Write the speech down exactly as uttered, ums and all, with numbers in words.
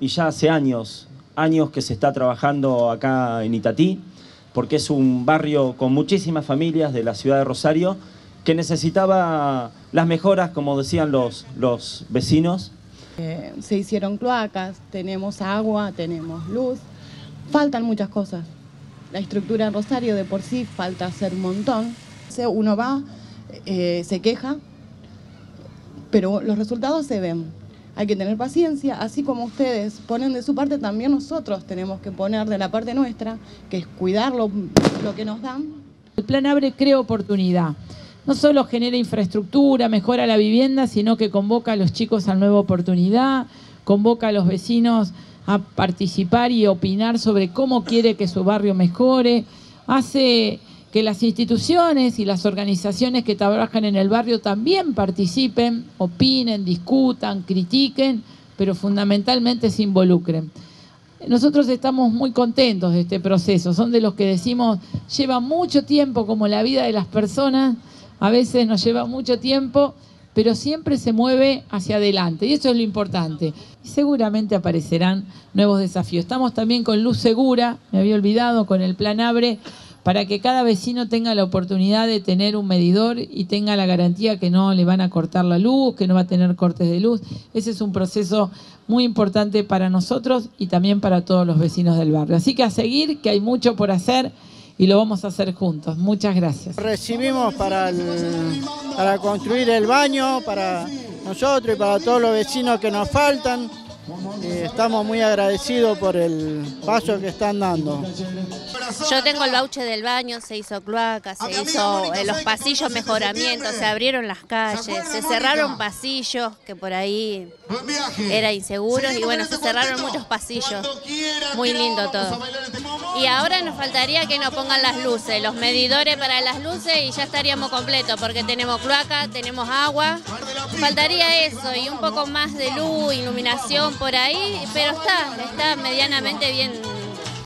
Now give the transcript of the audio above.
y ya hace años, años que se está trabajando acá en Itatí, porque es un barrio con muchísimas familias de la ciudad de Rosario que necesitaba las mejoras, como decían los, los vecinos. Eh, se hicieron cloacas, tenemos agua, tenemos luz, faltan muchas cosas. La estructura en Rosario de por sí falta hacer un montón. Uno va, eh, se queja, pero los resultados se ven. Hay que tener paciencia, así como ustedes ponen de su parte, también nosotros tenemos que poner de la parte nuestra, que es cuidar lo, lo que nos dan. El Plan Abre crea oportunidad. No solo genera infraestructura, mejora la vivienda, sino que convoca a los chicos a nueva oportunidad, convoca a los vecinos a participar y opinar sobre cómo quiere que su barrio mejore, hace que las instituciones y las organizaciones que trabajan en el barrio también participen, opinen, discutan, critiquen, pero fundamentalmente se involucren. Nosotros estamos muy contentos de este proceso, son de los que decimos, lleva mucho tiempo, como la vida de las personas, a veces nos lleva mucho tiempo, pero siempre se mueve hacia adelante, y eso es lo importante. Y seguramente aparecerán nuevos desafíos. Estamos también con Luz Segura, me había olvidado, con el Plan Abre, para que cada vecino tenga la oportunidad de tener un medidor y tenga la garantía que no le van a cortar la luz, que no va a tener cortes de luz. Ese es un proceso muy importante para nosotros y también para todos los vecinos del barrio. Así que a seguir, que hay mucho por hacer y lo vamos a hacer juntos. Muchas gracias. Recibimos para, el, para construir el baño, para nosotros y para todos los vecinos que nos faltan. Eh, estamos muy agradecidos por el paso que están dando. Yo tengo el voucher del baño, se hizo cloaca, se hizo en los pasillos mejoramientos, se abrieron las calles, se cerraron pasillos que por ahí eran inseguros y bueno, se cerraron muchos pasillos, muy lindo todo. Y ahora nos faltaría que nos pongan las luces, los medidores para las luces y ya estaríamos completos porque tenemos cloaca, tenemos agua, faltaría eso y un poco más de luz, iluminación por ahí, pero está, está medianamente bien.